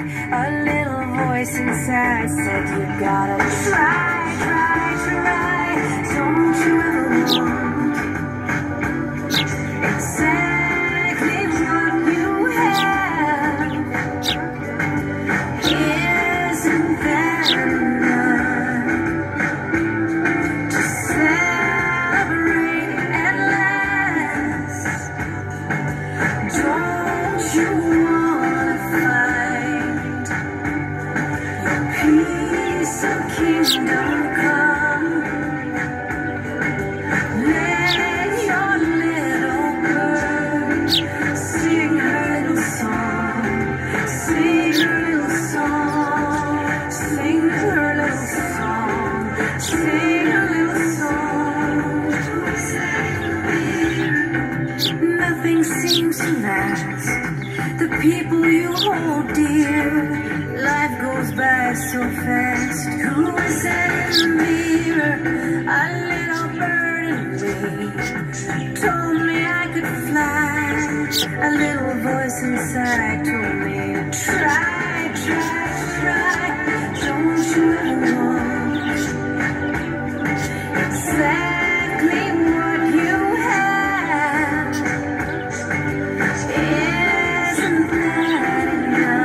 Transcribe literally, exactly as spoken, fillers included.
A little voice inside said you gotta try, try, try. Don't you ever want exactly what you have? Isn't that enough to celebrate at last? Don't you wanna find your piece of kingdom come? Let your little bird sing her little song, sing her little song, sing her little song, sing her little song. Nothing seems to last. The people you hold dear, life goes by so fast. Who is that in the mirror? A little bird in me told me I could fly. A little voice inside told me to try, try, try. Don't you ever want exactly what you have? Isn't that enough?